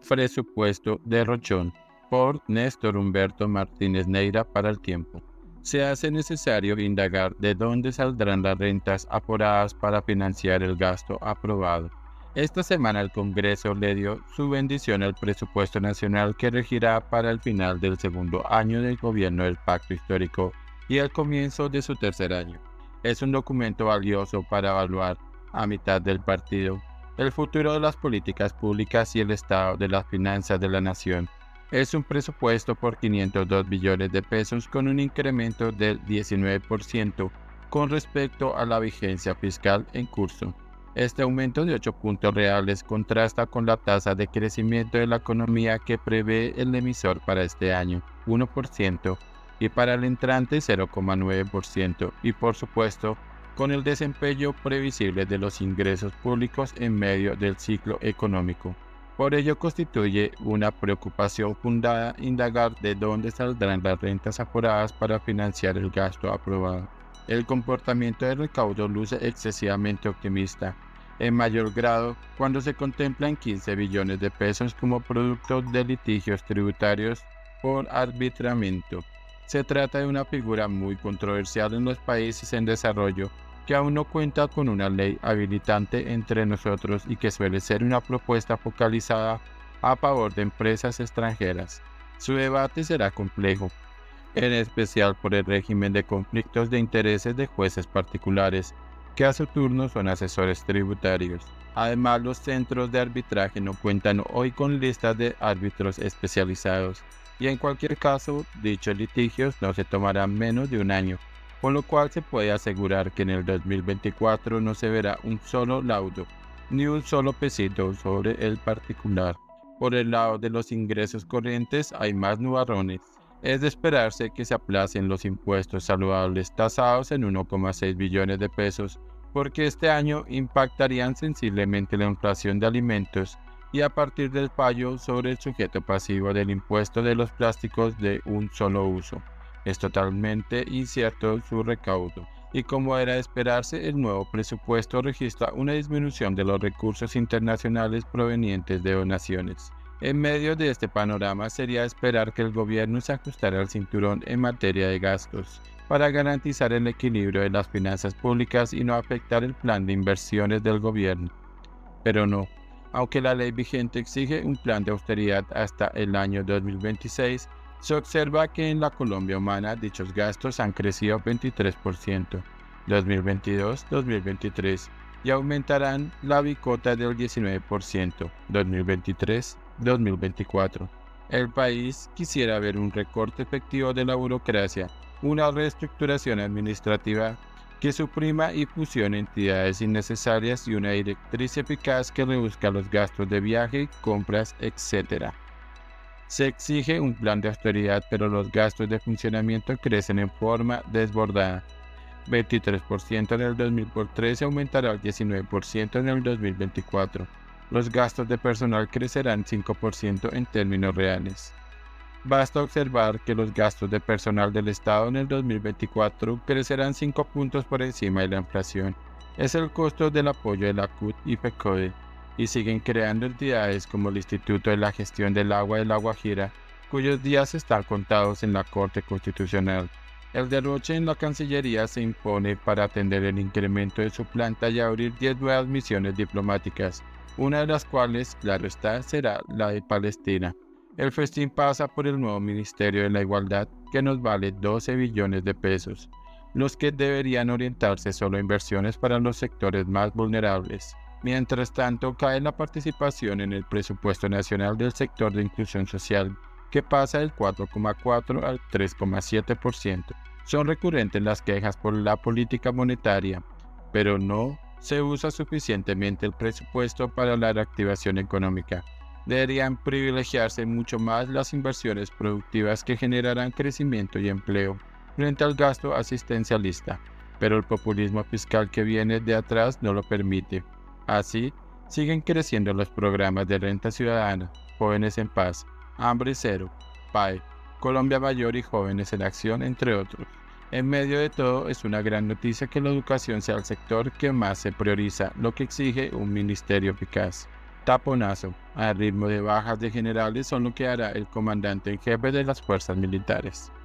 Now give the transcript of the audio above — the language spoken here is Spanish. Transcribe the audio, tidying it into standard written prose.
Presupuesto de Rochón, por Néstor Humberto Martínez Neira para El Tiempo. Se hace necesario indagar de dónde saldrán las rentas aforadas para financiar el gasto aprobado. Esta semana el Congreso le dio su bendición al presupuesto nacional que regirá para el final del segundo año del gobierno del Pacto Histórico y el comienzo de su tercer año. Es un documento valioso para evaluar, a mitad del partido, el futuro de las políticas públicas y el estado de las finanzas de la nación. Es un presupuesto por 502 billones de pesos con un incremento del 19% con respecto a la vigencia fiscal en curso. Este aumento de 8 puntos reales contrasta con la tasa de crecimiento de la economía que prevé el emisor para este año, 1%, y para el entrante 0,9%, y por supuesto, con el desempeño previsible de los ingresos públicos en medio del ciclo económico. Por ello constituye una preocupación fundada indagar de dónde saldrán las rentas aforadas para financiar el gasto aprobado. El comportamiento del recaudo luce excesivamente optimista, en mayor grado cuando se contemplan 15 billones de pesos como producto de litigios tributarios por arbitramiento. Se trata de una figura muy controversial en los países en desarrollo, que aún no cuenta con una ley habilitante entre nosotros y que suele ser una propuesta focalizada a favor de empresas extranjeras. Su debate será complejo, en especial por el régimen de conflictos de intereses de jueces particulares, que a su turno son asesores tributarios. Además, los centros de arbitraje no cuentan hoy con listas de árbitros especializados, y en cualquier caso, dichos litigios no se tomarán menos de un año, con lo cual se puede asegurar que en el 2024 no se verá un solo laudo, ni un solo pesito sobre el particular. Por el lado de los ingresos corrientes hay más nubarrones. Es de esperarse que se aplacen los impuestos saludables tasados en 1,6 billones de pesos, porque este año impactarían sensiblemente la inflación de alimentos y a partir del fallo sobre el sujeto pasivo del impuesto de los plásticos de un solo uso. Es totalmente incierto su recaudo, y como era de esperarse, el nuevo presupuesto registra una disminución de los recursos internacionales provenientes de donaciones. En medio de este panorama sería esperar que el gobierno se ajustara al cinturón en materia de gastos, para garantizar el equilibrio de las finanzas públicas y no afectar el plan de inversiones del gobierno. Pero no. Aunque la ley vigente exige un plan de austeridad hasta el año 2026, se observa que en la Colombia humana dichos gastos han crecido 23%, 2022-2023, y aumentarán la bicota del 19%, 2023-2024. El país quisiera ver un recorte efectivo de la burocracia, una reestructuración administrativa que suprima y fusione entidades innecesarias y una directriz eficaz que reduzca los gastos de viaje, compras, etc. Se exige un plan de austeridad, pero los gastos de funcionamiento crecen en forma desbordada. 23% en el 2013 aumentará al 19% en el 2024. Los gastos de personal crecerán 5% en términos reales. Basta observar que los gastos de personal del Estado en el 2024 crecerán 5 puntos por encima de la inflación. Es el costo del apoyo de la CUT y FECODE, y siguen creando entidades como el Instituto de la Gestión del Agua de La Guajira, cuyos días están contados en la Corte Constitucional. El derroche en la Cancillería se impone para atender el incremento de su planta y abrir 10 nuevas misiones diplomáticas, una de las cuales, claro está, será la de Palestina. El festín pasa por el nuevo Ministerio de la Igualdad, que nos vale 12 billones de pesos, los que deberían orientarse solo a inversiones para los sectores más vulnerables. Mientras tanto, cae la participación en el presupuesto nacional del sector de inclusión social, que pasa del 4,4 al 3,7%. Son recurrentes las quejas por la política monetaria, pero no se usa suficientemente el presupuesto para la reactivación económica. Deberían privilegiarse mucho más las inversiones productivas que generarán crecimiento y empleo frente al gasto asistencialista, pero el populismo fiscal que viene de atrás no lo permite. Así, siguen creciendo los programas de renta ciudadana, Jóvenes en Paz, Hambre Cero, PAE, Colombia Mayor y Jóvenes en Acción, entre otros. En medio de todo, es una gran noticia que la educación sea el sector que más se prioriza, lo que exige un ministerio eficaz. taponazo al ritmo de bajas de generales son lo que hará el comandante en jefe de las fuerzas militares.